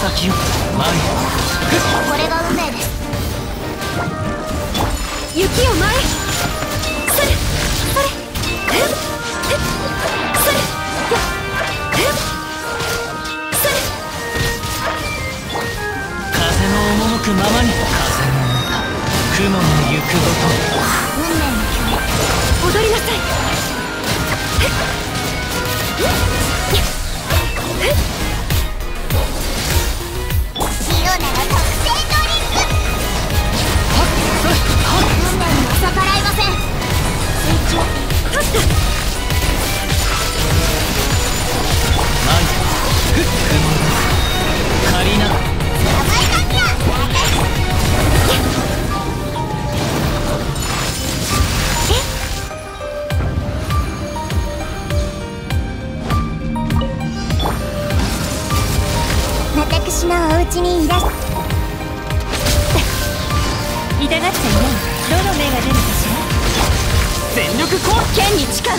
先を前へ。 これが運命です。 雪を前へ。それそれ。それそれ。 風の赴くままに。風の歌、雲の行くごと。 運命の曲、 踊りなさい。 ジオなら特製ドリンク。運命には逆らいません。水中立った。 前へ。雲だ借りな。 甘い感じや。私のお家にいらっしゃ痛がっちゃいない。どの目が出るかしら。 全力攻撃。 剣に誓う。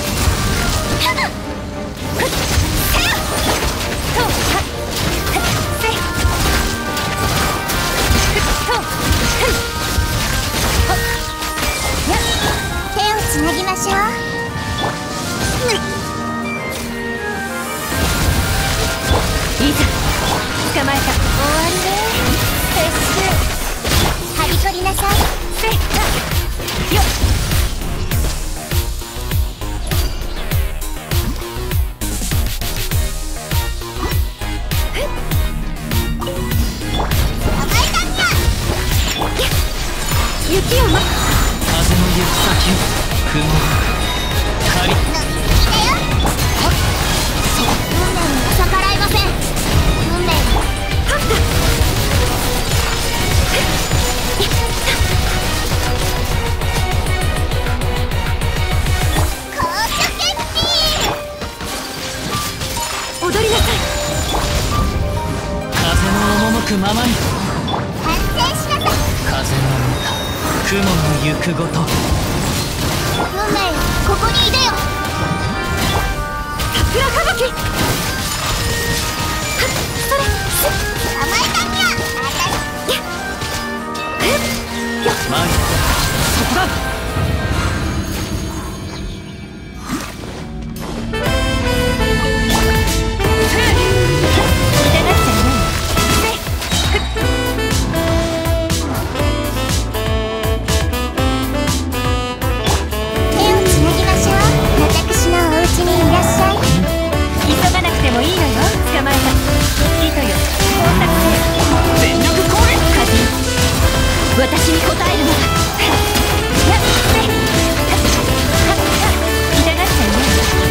手をつなぎましょう。 いざ捕まえた。終わりね。撤収。 はびこりなさい。 せっかよっ。雪を風の行く先を雲だ借り。 運命には逆らいません。運命に踊りなさい。 風の赴くままに。 反省しなさい。 風の歌、雲の行くごと。 運命よ、ここにいでよ。 桜吹雪。それ甘い感じや。 前へ。そこだ。 手をつなぎましょう。私のお家にいらっしゃい。 急がなくてもいいのよ。捕まえた。糸よ、工作せよ。 全力攻撃。 私に応えるのだ。やっせ痛がっちゃいない。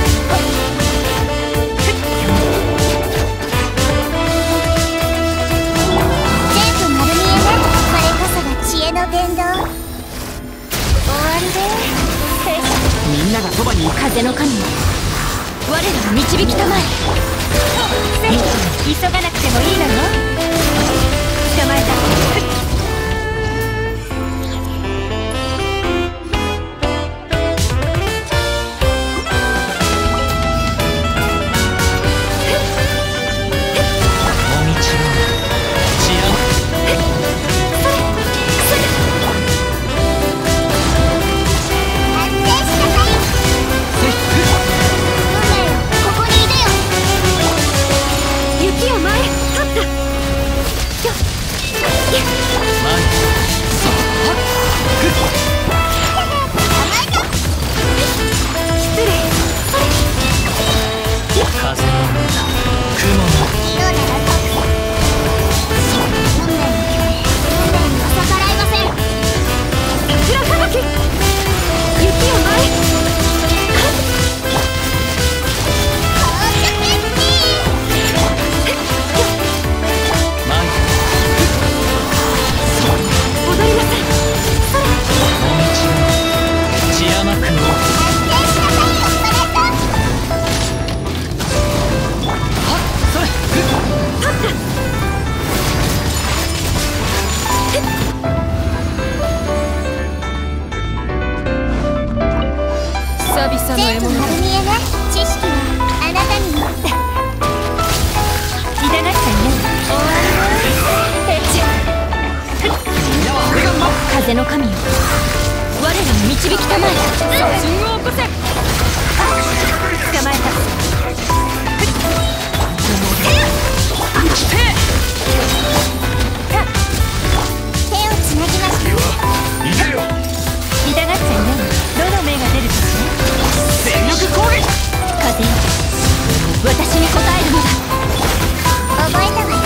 全部丸見えね。これこそが知恵の伝道。 終わりで。 みんながそばにいる。 風の神よ、我らを導きたまえ。急がなくてもいいのよ。捕まえた。 お道を知らん。 反省しなさい。運命よ、ここにいでよ。 雪を前へ。立った。よっ。 きたまえ殺人を起こせ。捕まえた。 手をつなぎました。 いけよ。 痛がっちゃいない。どの目が出るかしら。 全力攻撃。 風よ、私に応えるのだ。 覚えたわよ。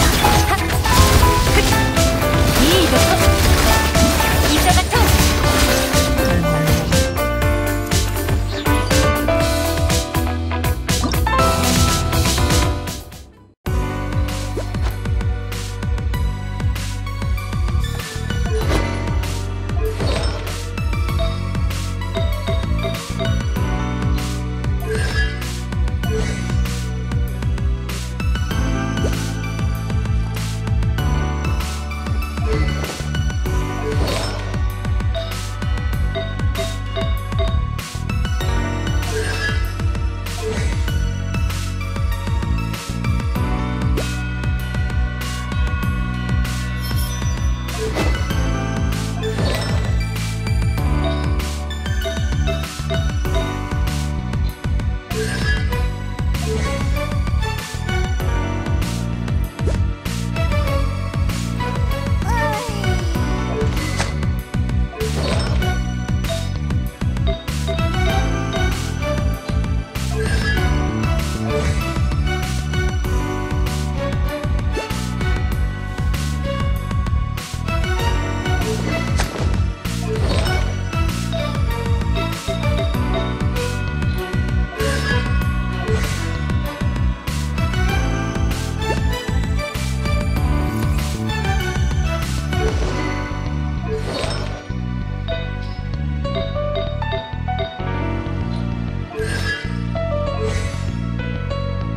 いいぞ。急がとう。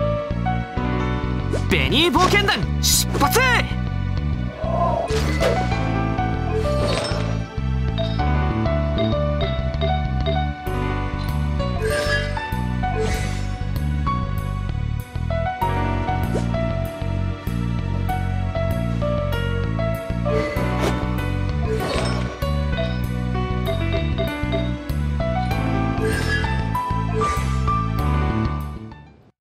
ベニー冒険団出発！